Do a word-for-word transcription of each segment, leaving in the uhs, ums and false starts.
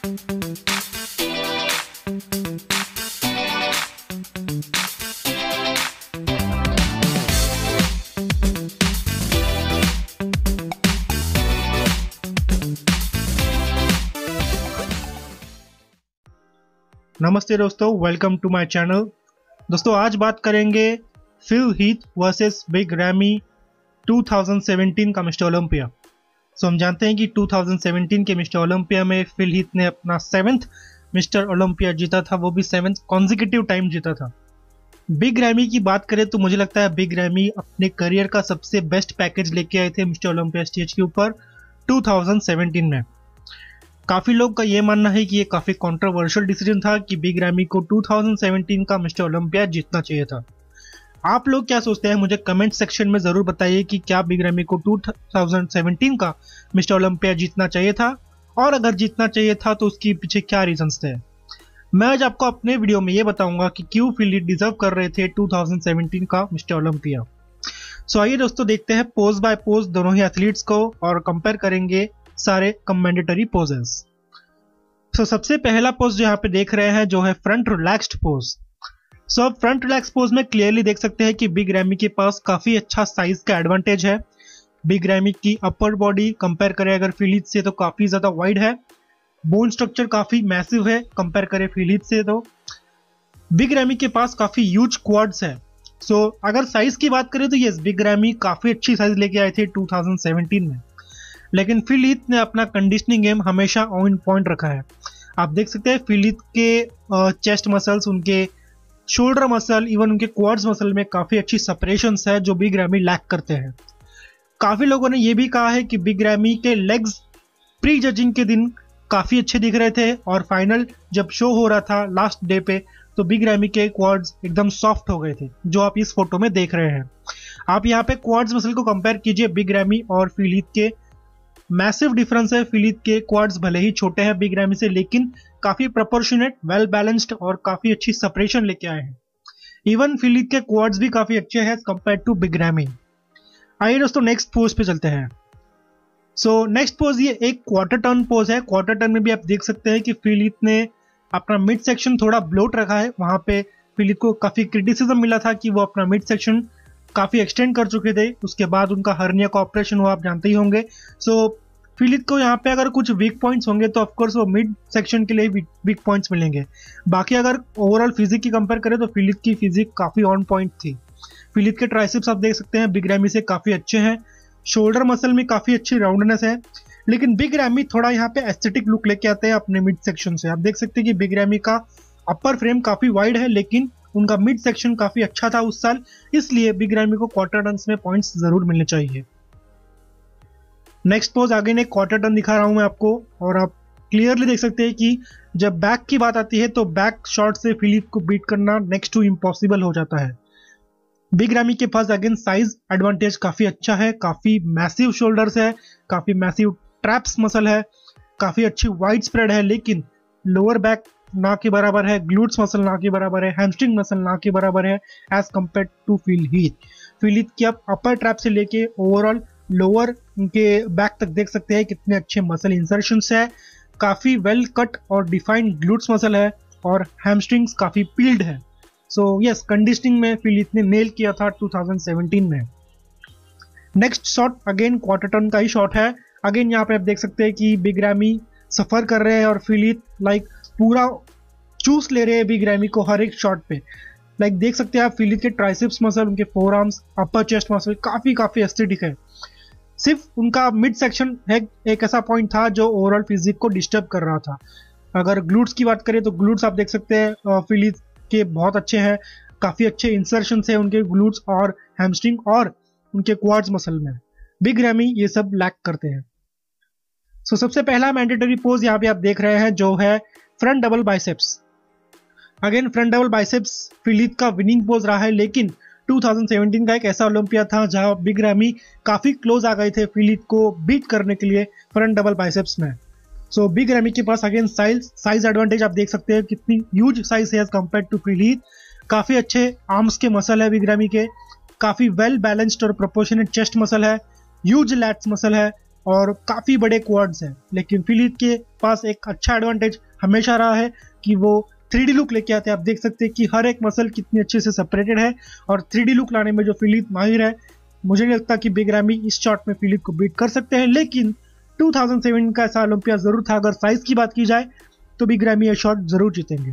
नमस्ते दोस्तों, welcome to my channel. दोस्तों आज बात करेंगे Phil Heath versus Big Ramy two thousand seventeen का मिस्टर ओलंपिया। सो हम जानते हैं कि टू थाउजेंड सेवेंटीन के मिस्टर ओलंपिया में फिल हीथ ने अपना सेवेंथ मिस्टर ओलंपिया जीता था, वो भी सेवेंथ कॉन्जिक्यूटिव टाइम जीता था। बिग रैमी की बात करें तो मुझे लगता है बिग रैमी अपने करियर का सबसे बेस्ट पैकेज लेके आए थे मिस्टर ओलंपिया स्टेज के ऊपर टू थाउजेंड सेवेंटीन में। काफ़ी लोग का ये मानना है कि ये काफ़ी कंट्रोवर्शियल डिसीजन था कि बिग रैमी को टू थाउजेंड सेवेंटीन का मिस्टर ओलंपिया जीतना चाहिए था। आप लोग क्या सोचते हैं, मुझे कमेंट सेक्शन में ज़रूर बताइए कि क्या बिग रैमी को टू थाउजेंड सेवेंटीन का मिस्टर ओलंपिया जीतना चाहिए था, और अगर जीतना चाहिए था तो उसके पीछे क्या रीजंस थे। मैं आज आपको अपने वीडियो में ये बताऊंगा कि क्यों फिल हीथ डिजर्व कर रहे थे टू थाउजेंड सेवेंटीन का मिस्टर ओलंपिया। सो आइए दोस्तों देखते हैं पोज बाय पोज दोनों ही एथलीट्स को और कंपेयर करेंगे सारे कमेंडेटरी पोजेस। सो सबसे पहला पोज जो यहाँ पे देख रहे हैं जो है फ्रंट रिलैक्स्ड पोज। सो अब फ्रंट रिलैक्स पोज में क्लियरली देख सकते हैं कि बिग रैमी के पास काफी अच्छा साइज का एडवांटेज है। बिग रैमी की अपर बॉडी कंपेयर करें अगर फिल हीथ से तो काफी ज्यादा वाइड है, बोन स्ट्रक्चर काफी मैसिव है कंपेयर करें फिल हीथ से। तो बिग रैमी के पास काफी ह्यूज क्वाड्स है। सो अगर साइज की बात करें तो यस, बिग रैमी काफी अच्छी साइज लेके आए थे टू थाउजेंड सेवेंटीन में, लेकिन फिल हीथ ने अपना कंडीशनिंग गेम हमेशा ऑन पॉइंट रखा है। आप देख सकते हैं फिल हीथ के चेस्ट मसल्स, उनके शोल्डर मसल, इवन उनके क्वाड्स मसल में काफी अच्छी सेपरेशंस है जो बिग रैमी लैक करते हैं। काफी लोगों ने यह भी कहा है कि बिग रैमी के लेग्स प्री जजिंग के दिन काफी अच्छे दिख रहे थे, और फाइनल जब शो हो रहा था लास्ट डे पे तो बिग रैमी के क्वाड्स एकदम सॉफ्ट हो गए थे, जो आप इस फोटो में देख रहे हैं। आप यहाँ पे क्वाड्स मसल को कंपेयर कीजिए बिग रैमी और फिल हीथ के, मैसिव डिफरेंस है। फिल हीथ के क्वाड्स भले ही छोटे हैं बिग रैमी से, लेकिन काफी प्रोपोर्शनेट, वेल बैलेंस्ड और काफी अच्छी सेपरेशन लेके आए हैं। इवन फिल हीथ के क्वाड्स भी काफी अच्छे हैं कंपेयर टू बिग रैमी। आइए दोस्तों नेक्स्ट पोज पे चलते हैं। सो नेक्स्ट पोज ये एक क्वार्टर टर्न पोज है। क्वार्टर टर्न में भी आप देख सकते हैं कि फिल हीथ ने अपना मिड सेक्शन थोड़ा ब्लोट रखा है। वहां पे फिल हीथ को काफी क्रिटिसिज्म मिला था कि वो अपना मिड सेक्शन काफी एक्सटेंड कर चुके थे, उसके बाद उनका हर्निया का ऑपरेशन हुआ, आप जानते ही होंगे। सो फिल हीथ को यहाँ पे अगर कुछ वीक पॉइंट्स होंगे तो ऑफकोर्स वो मिड सेक्शन के लिए वीक पॉइंट्स मिलेंगे। बाकी अगर ओवरऑल फिजिक की कंपेयर करें तो फिल हीथ की फिजिक काफी ऑन पॉइंट थी। फिल हीथ के ट्राइसेप्स आप देख सकते हैं बिग रैमी से काफी अच्छे हैं, शोल्डर मसल में काफी अच्छी राउंडनेस है, लेकिन बिग रैमी थोड़ा यहाँ पे एस्थेटिक लुक लेके आते हैं अपने मिड सेक्शन से। आप देख सकते हैं कि बिग रैमी का अपर फ्रेम काफी वाइड है, लेकिन उनका मिड सेक्शन काफी अच्छा था उस साल, इसलिए बिग रैमी को क्वार्टर टर्न्स में पॉइंट्स जरूर मिलने चाहिए। नेक्स्ट पोज आगे ने क्वार्टर टर्न दिखा रहा हूं मैं आपको, और आप क्लियरली देख सकते हैं कि जब बैक की बात आती है तो बैक शॉट से फिल हीथ को बीट करना नेक्स्ट टू इम्पॉसिबल हो जाता है। बिग रैमी के पास अगेन साइज एडवांटेज काफी अच्छा है, काफी मैसिव शोल्डर्स है, काफी मैसिव ट्रैप्स मसल है, काफी अच्छी वाइड स्प्रेड है, लेकिन लोअर बैक ना के बराबर है, ग्लूट्स मसल ना के बराबर है, हैमस्ट्रिंग मसल ना के बराबर है as compare to Phil Heath. Phil Heath की आप अपर ट्रैप से लेके ओवरऑल लोअर उनके बैक तक देख सकते हैं कितने अच्छे मसल इंसर्शंस है, काफी वेल कट और डिफाइंड ग्लूट्स मसल है, और हैमस्ट्रिंग्स काफी पील्ड है। सो यस, कंडीशनिंग में फिल हीथ ने नेल किया था टू थाउजेंड सेवेंटीन में। Next shot again quarter turn का ही शॉट है। अगेन यहाँ पे आप देख सकते हैं कि बिग रैमी सफर कर रहे हैं और फिल हीथ लाइक पूरा चूस ले रहे हैं बिग रैमी को हर एक शॉट पे। लाइक देख सकते हैं आप फिल हीथ के ट्राइसेप्स मसल, उनके forearms, upper chest muscle काफी काफी एस्थेटिक है। सिर्फ उनका मिड सेक्शन है एक ऐसा पॉइंट था जो ओवरऑल फिजिक को डिस्टर्ब कर रहा था। अगर ग्लूट्स की बात करें तो ग्लूट्स आप देख सकते हैं फिल हीथ के बहुत अच्छे हैं, काफी अच्छे इंसर्शन है उनके ग्लूट्स और हैमस्ट्रिंग और उनके क्वाड्स मसल में। बिग रैमी ये सब लैक करते हैं। सो so, सबसे पहला मैंडेटरी पोज यहाँ पे आप देख रहे हैं जो है front double biceps. Again front double biceps Phil Heath का विनिंग पोज रहा है, लेकिन टू थाउजेंड सेवेंटीन का एक ऐसा ओलंपिया था जहां बिग रैमी काफी क्लोज आ गए थे फिल हीथ को बीट करने के लिए फ्रंट डबल बाइसेप्स में। सो बिग रैमी के पास अगेन साइज साइज एडवांटेज आप देख सकते हैं कितनी ह्यूज साइज है as compare to Phil Heath. काफी अच्छे आर्म्स के मसल है बिग रैमी के, काफी वेल बैलेंस्ड और प्रोपोर्शनेट चेस्ट मसल है, ह्यूज लैट्स मसल है, और काफ़ी बड़े क्वाड्स हैं, लेकिन फिलीत के पास एक अच्छा एडवांटेज हमेशा रहा है कि वो थ्री डी लुक लेके आते हैं। आप देख सकते हैं कि हर एक मसल कितनी अच्छे से सेपरेटेड है, और थ्री डी लुक लाने में जो फिलीत माहिर है, मुझे नहीं लगता कि बिग रैमी इस शॉट में फिलीत को बीट कर सकते हैं। लेकिन टू थाउजेंड सेवन का ऐसा ओलंपिया जरूर था। अगर साइज की बात की जाए तो बिग रैमी ये शॉट जरूर जीतेंगे।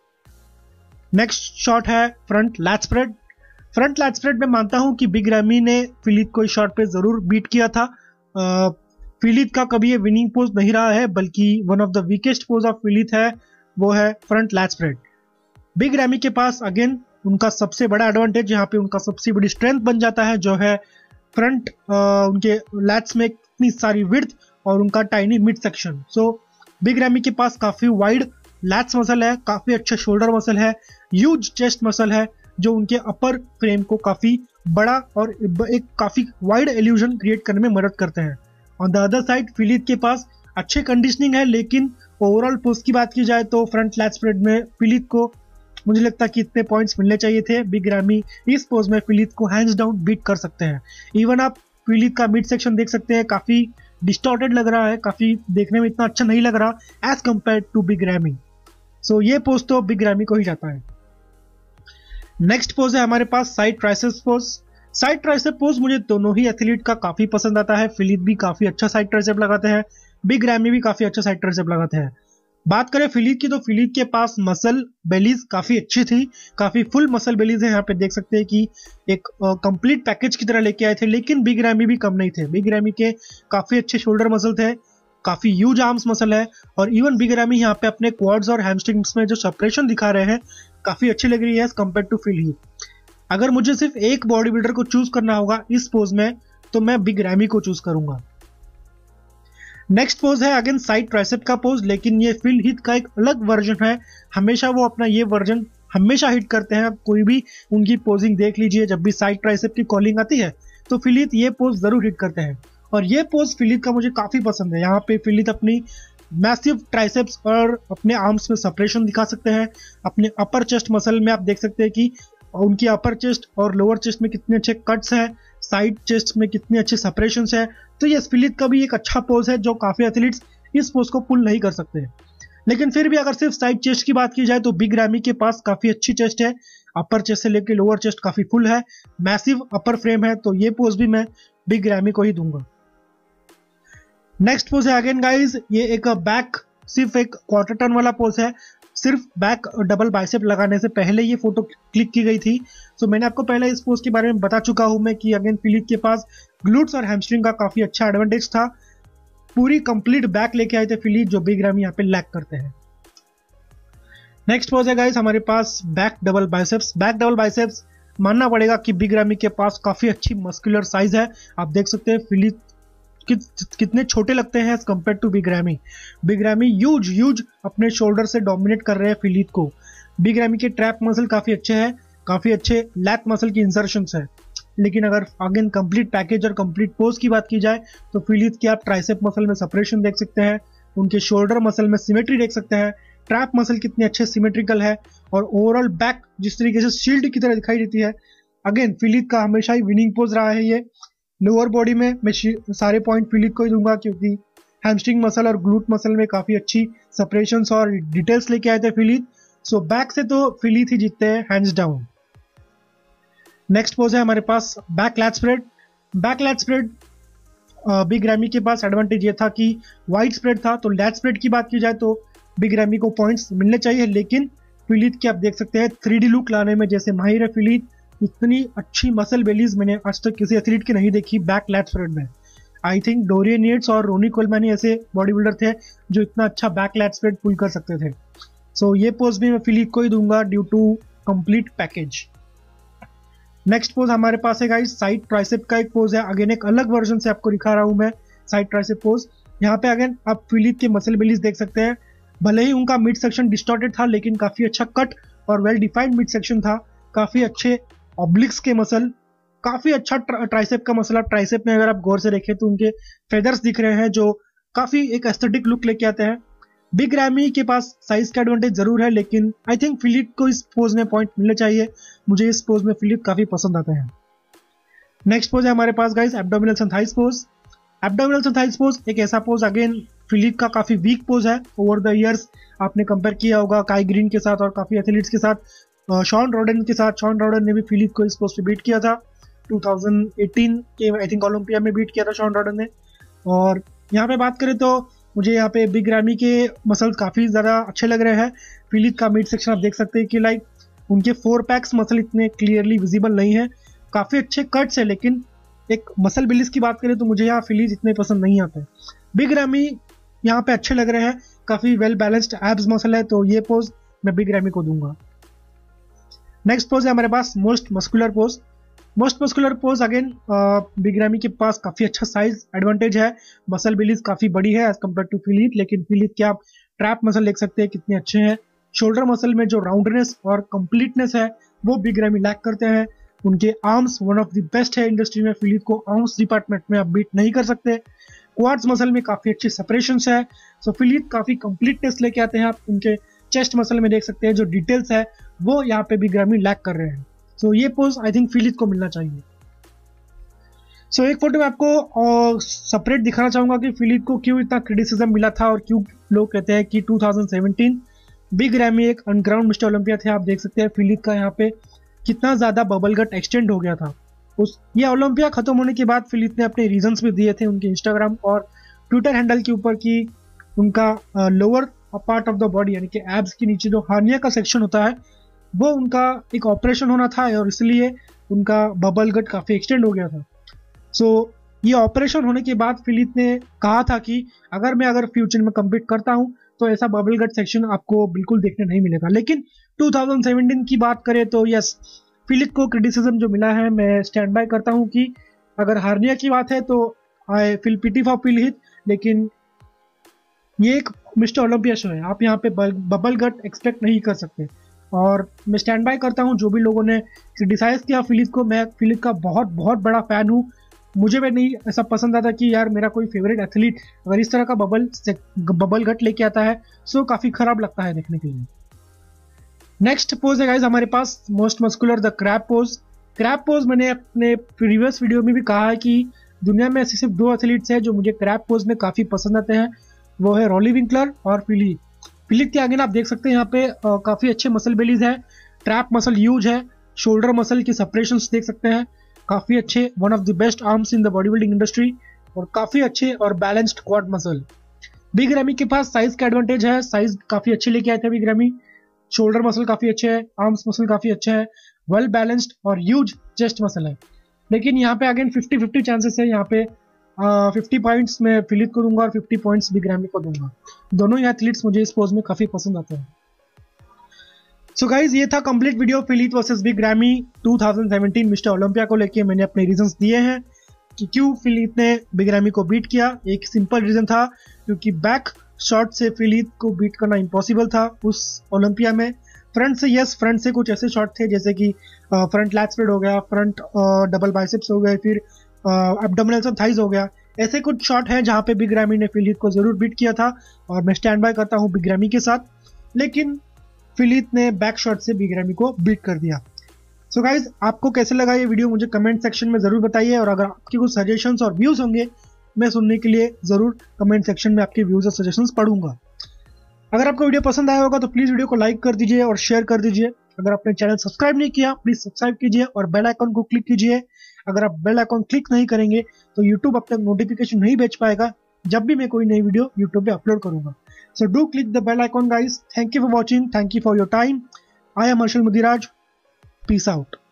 नेक्स्ट शॉट है front lat spread. Front lat spread में मानता हूं कि बिग रैमी ने फिलीत को इस शॉट पे जरूर बीट किया था। फिलीत का कभी ये विनिंग पोज नहीं रहा है, बल्कि one of the weakest pose of Phil Heath है वो है front lat spread. Big Ramy के पास अगेन उनका सबसे बड़ा एडवांटेज, यहाँ पे उनका सबसे बड़ी स्ट्रेंथ बन जाता है, जो है फ्रंट उनके लैट्स में इतनी सारी विड्थ और उनका tiny mid section. So Big Ramy के पास काफी वाइड लैट्स मसल है, काफी अच्छा शोल्डर मसल है, ह्यूज चेस्ट मसल है, जो उनके अपर फ्रेम को काफी बड़ा और एक काफी वाइड इल्यूजन क्रिएट करने में मदद करते हैं। On the other side Phil Heath के पास अच्छे कंडीशनिंग है, लेकिन ओवरऑल पोस्ट की बात की जाए तो फ्रंट लैट स्प्रेड में फिलीत को मुझे लगता है कि इतने पॉइंट्स मिलने चाहिए थे। बिग रैमी इस पोज में फिलीत को हैंड्स डाउन बीट कर सकते हैं। इवन आप फिलीत का मिड सेक्शन देख सकते हैं, काफी डिस्टॉर्टेड लग रहा है, काफी देखने में इतना अच्छा नहीं लग रहा as compare to Big Ramy. So ये पोज तो बिग रैमी को ही जाता है। नेक्स्ट पोज है हमारे पास side triceps pose. Side tricep pose मुझे दोनों ही एथलीट का काफी पसंद आता है। फिलीत भी काफी अच्छा साइड ट्राइसेप लगाते हैं, बिग रैमी भी काफी अच्छा साइड ट्राइसेप लगाते हैं। बात करें फिलीत की तो फिलीत के पास मसल बेलीज काफी अच्छी थी, काफी फुल मसल बेलीज है। यहाँ पे देख सकते हैं कि एक कंप्लीट पैकेज की तरह लेके आए थे, लेकिन बिग रैमी भी कम नहीं थे। बिग रैमी के काफी अच्छे शोल्डर मसल थे, काफी ह्यूज आर्म्स मसल है, और इवन बिग रैमी यहाँ पे अपने क्वाड्स और हैमस्ट्रिंग्स में जो सेपरेशन दिखा रहे हैं काफी अच्छी लग रही है एज कंपेयर टू फिलीत। अगर मुझे सिर्फ एक बॉडी बिल्डर को चूज करना होगा इस पोज में तो मैं बिग रैमी को चूज करूंगा। नेक्स्ट पोज है अगेन साइड ट्राइसेप का पोज, लेकिन ये फिल हीथ का एक अलग वर्जन है। हमेशा वो अपना ये वर्जन हमेशा हिट करते हैं। कोई भी उनकी पोजिंग देख लीजिए, जब भी साइड ट्राइसेप की कॉलिंग आती है तो फिलीत ये पोज जरूर हिट करते हैं, और ये पोज फिलीत का मुझे काफी पसंद है। यहाँ पे फिलीत अपनी मैसिव ट्राइसेप्स और अपने आर्म्स में सेपरेशन दिखा सकते हैं। अपने अपर चेस्ट मसल में आप देख सकते हैं कि उनकी अपर चेस्ट और लोअर चेस्ट में कितने अच्छे कट्स हैं, साइड चेस्ट में कितने अच्छे सेपरेशंस है। तो ये फिलीत का भी एक अच्छा पोज है, जो काफी एथलीट्स इस पोज को पुल नहीं कर सकते। लेकिन फिर भी अगर सिर्फ साइड चेस्ट की बात की जाए तो बिग रैमी के पास काफी अच्छी चेस्ट है, अपर चेस्ट से लेकर लोअर चेस्ट काफी फुल है, मैसिव अपर फ्रेम है, तो ये पोज भी मैं बिग रैमी को ही दूंगा। नेक्स्ट पोज है अगेन गाइज, ये एक बैक सिर्फ एक क्वार्टर टर्न वाला पोज है। सिर्फ बैक डबल बाइसेप लगाने से पहले ये फोटो क्लिक की गई थी। सो so, मैंने आपको पहले इस पोज के बारे में बता चुका हूं मैं कि अगेन फिलीत के पास ग्लूट्स और हैमस्ट्रिंग का काफी अच्छा एडवांटेज था। पूरी कंप्लीट बैक लेके आए थे फिलीत, जो बिग रैमी यहाँ पे लैक करते हैं। नेक्स्ट पोज है गाइस हमारे पास back double biceps. Back double biceps मानना पड़ेगा कि बिग रैमी के पास काफी अच्छी मस्कुलर साइज है। आप देख सकते हैं फिलीत कित, कितने छोटे लगते हैं as compare to Big Ramy. Big Ramy huge huge अपने शोल्डर से डोमिनेट कर रहे हैं फिलीत को। बिग रैमी के ट्रैप मसल काफी अच्छे हैं, काफी अच्छे लैट मसल की इंसर्शंस है। लेकिन अगर अगेन कंप्लीट पैकेज और कंप्लीट पोज की बात की जाए तो फिलीत के आप ट्राइसेप मसल में सेपरेशन देख सकते हैं, उनके शोल्डर मसल में सिमेट्री देख सकते हैं, ट्रैप मसल कितने अच्छे सिमेट्रिकल है, और ओवरऑल बैक जिस तरीके से शील्ड की तरह दिखाई देती है। अगेन फिलीत का हमेशा ही विनिंग पोज रहा है ये। लोअर बॉडी में मैं सारे पॉइंट फिलीत को ही दूंगा, क्योंकि हैमस्ट्रिंग मसल और ग्लूट मसल में काफी अच्छी सेपरेशंस और डिटेल्स लेके आए थे फिलीत। सो बैक से तो फिलीत ही जीतते हैं हैंड्स डाउन। नेक्स्ट पोज है हमारे पास back lat spread. Back lat spread Big Ramy के पास एडवांटेज ये था कि वाइड स्प्रेड था, तो लैट स्प्रेड की बात की जाए तो बिग रैमी को पॉइंट्स मिलने चाहिए। लेकिन फिलीत के आप देख सकते हैं थ्री डी लुक लाने में जैसे माहिर है फिलीत, इतनी अच्छी मसल बेलीज मैंने आज तक किसी एथलीट की नहीं देखी बैक लैट स्प्रेड में। आई थिंक डोरियन येट्स और रोनी कोलमैन ऐसे बॉडी बिल्डर थे जो इतना अच्छा बैक लैट स्प्रेड पुल कर सकते थे। सो so, ये पोज भी मैं फिलीत को ही दूंगा due to complete package. Next pose हमारे पास है गाइस साइड ट्राइसेप का एक पोज है। अगेन एक अलग वर्जन से आपको दिखा रहा हूं मैं साइड ट्राइसेप पोज। यहाँ पे अगेन आप फिलीत के मसल बेलीज देख सकते हैं। भले ही उनका मिड सेक्शन डिस्टॉर्टेड था, लेकिन काफी अच्छा कट और वेल डिफाइंड मिड सेक्शन था, काफी अच्छे ऑब्लिक्स के मसल, काफी अच्छा ट्राइसेप का मसला। ट्राइसेप में अगर आप गौर से देखें तो उनके फेदर्स दिख रहे हैं जो काफी एक एस्थेटिक लुक लेके आते हैं। बिग रैमी के पास साइज का एडवांटेज जरूर है, लेकिन आई थिंक फिलीत को इस पोज में पॉइंट मिलने चाहिए। मुझे इस पोज में फिलीत काफी पसंद आते हैं। नेक्स्ट पोज है हमारे पास guys abdominals and thighs pose. Abdominals and thighs pose एक ऐसा पोज अगेन फिलीप का काफी वीक पोज है। ओवर द इयर्स आपने कंपेयर किया होगा काई ग्रीन के साथ और काफी एथलीट्स के साथ, शॉन रॉडन के साथ। शॉन रॉडन ने भी फिलीप को इस पोज पे बीट किया था टू थाउजेंड एटीन के आई थिंक ओलंपिया में बीट किया था शॉन रॉडन ने। और यहाँ पे बात करें तो मुझे यहाँ पे बिग रैमी के मसल्स काफी ज्यादा अच्छे लग रहे हैं। फिलीप का मिड सेक्शन आप देख सकते हैं कि लाइक उनके फोर पैक्स मसल इतने क्लियरली विजिबल नहीं है, काफी अच्छे कट्स है, लेकिन एक मसल बिलीज की बात करें तो मुझे यहाँ फिलीज इतने पसंद नहीं आते। बिग रैमी यहाँ पे अच्छे लग रहे हैं, काफी वेल बैलेंस्ड एब्स मसल है, तो ये पोज मैं बिग रैमी को दूंगा। नेक्स्ट पोज है हमारे पास most muscular pose. Most muscular pose again Big Ramy के पास काफी अच्छा साइज एडवांटेज है, मसल बिलीज काफी बड़ी है एज कम्पेयर टू फिलीप, लेकिन फिलीप के आप ट्रैप मसल देख सकते हैं कितने अच्छे हैं। शोल्डर मसल में जो राउंडनेस और कंप्लीटनेस है वो बिग रैमी लैक करते हैं। उनके arms one of the best है इंडस्ट्री में, फिलीप को आर्म्स डिपार्टमेंट में आप बीट नहीं कर सकते। क्वाड्स मसल में काफी अच्छी सेपरेशंस है, सो फिलीप काफी कंप्लीटनेस लेके आते हैं। आप उनके चेस्ट मसल में देख सकते हैं जो डिटेल्स है वो यहाँ पे बिग रैमी लैक कर रहे हैं, सो so, ये पोज आई थिंक फिलीप को मिलना चाहिए। सो so, एक फोटो में आपको सेपरेट दिखाना चाहूंगा कि फिलीप को क्यों इतना क्रिटिसिज्म मिला था और क्यों लोग कहते हैं कि two thousand seventeen Big Ramy एक अनग्राउंड मिस्टर ओलंपिया थे। आप देख सकते हैं फिलीप का यहाँ पे कितना ज्यादा बबल गट एक्सटेंड हो गया था। उस ये ओलंपिया खत्म होने के बाद फिलीप ने अपने रीजंस भी दिए थे उनके इंस्टाग्राम और ट्विटर हैंडल के ऊपर कि उनका lower part of the body यानी कि एब्स के नीचे जो हार्निया का सेक्शन होता है वो उनका एक ऑपरेशन होना था और इसलिए उनका बबल गट काफी एक्सटेंड हो गया था। सो so, ये ऑपरेशन होने के बाद फिलीप ने कहा था कि अगर मैं अगर फ्यूचर में कम्पीट करता हूँ तो ऐसा बबल गट सेक्शन आपको बिल्कुल देखने नहीं मिलेगा। लेकिन टू थाउजेंड सेवेंटीन की बात करें तो यस, फिलीप को क्रिटिसिज्म जो मिला है मैं स्टैंड बाय करता हूँ कि अगर हार्निया की बात है तो I feel pity for Phil Heath, लेकिन ये एक मिस्टर ओलंपिया शो है, आप यहाँ पे बबल गट एक्सपेक्ट नहीं कर सकते। और मैं स्टैंड बाय करता हूँ जो भी लोगों ने क्रिटिसाइज किया फिलीप को, मैं फिलीप का बहुत बहुत बड़ा फैन हूँ। मुझे भी नहीं ऐसा पसंद आता कि यार मेरा कोई फेवरेट एथलीट अगर इस तरह का बबल बबल गट लेके आता है, सो काफी खराब लगता है देखने के लिए। नेक्स्ट पोज है गाइस हमारे पास most muscular the crab pose. Crab pose मैंने अपने प्रीवियस वीडियो में भी कहा है कि दुनिया में ऐसे सिर्फ दो एथलीट्स हैं जो मुझे क्रैब पोज में काफी पसंद आते हैं, वो है रॉली विंकलर और फिलीप। फिलीप के आगे आप देख सकते हैं यहाँ पे आ, काफी अच्छे मसल बेलीज है, ट्रैप मसल यूज है, शोल्डर मसल की सेपरेशंस देख सकते हैं काफी अच्छे, one of the best arms in the bodybuilding industry और काफी अच्छे और balanced quad muscle. Big Ramy के पास साइज का एडवांटेज है, साइज काफी अच्छे लेके आए थे बिग रैमी, शोल्डर मसल काफी अच्छे है, आर्म्स मसल काफी अच्छे है, वेल बैलेंस्ड और ह्यूज चेस्ट मसल है। लेकिन यहाँ पे अगेन फिफ्टी फिफ्टी चांसेस है, यहाँ पे फिफ्टी पॉइंट्स मैं फिलीप को दूंगा और फिफ्टी पॉइंट्स बिग रैमी को दूंगा। दोनों ही एथलीट्स मुझे इस पोज में काफी पसंद आते हैं। सो so गाइज ये था complete video Phil Heath versus Big Ramy two thousand seventeen mister Olympia को लेके। मैंने अपने रीजंस दिए हैं कि क्यों फिलीप ने बिग रैमी को बीट किया। एक सिंपल रीजन था क्योंकि बैक शॉट से फिलीप को बीट करना इम्पॉसिबल था उस ओलंपिया में। फ्रंट से यस, फ्रंट से कुछ ऐसे शॉट थे जैसे कि फ्रंट लैट स्प्रेड हो गया, फ्रंट डबल बाइसेप्स हो गए, फिर एब्डोमिनल्स एंड थाइज हो गया, ऐसे कुछ शॉट हैं जहां पे बिग रैमी ने फिलीप को जरूर बीट किया था और मैं स्टैंड बाय करता हूं बिग रैमी के साथ। लेकिन फिलीप ने बैक शॉट से बिग रैमी को बीट कर दिया। सो so गाइज आपको कैसे लगा ये वीडियो मुझे कमेंट सेक्शन में जरूर बताइए, और अगर आपके कुछ सजेशंस और व्यूज होंगे मैं सुनने के लिए जरूर कमेंट सेक्शन में आपके व्यूज और सजेशंस पढ़ूंगा। अगर आपको वीडियो पसंद आया होगा तो प्लीज वीडियो को लाइक कर दीजिए और शेयर कर दीजिए। अगर आपने चैनल सब्सक्राइब नहीं किया प्लीज सब्सक्राइब कीजिए और बेल आइकन को क्लिक कीजिए। अगर आप बेल आइकन क्लिक नहीं करेंगे तो यूट्यूब अब तक नोटिफिकेशन नहीं भेज पाएगा जब भी मैं कोई नई वीडियो यूट्यूब पे अपलोड करूंगा। So do click the bell icon guys. Thank you for watching, thank you for your time. I am Harshal Mudiraj, peace out.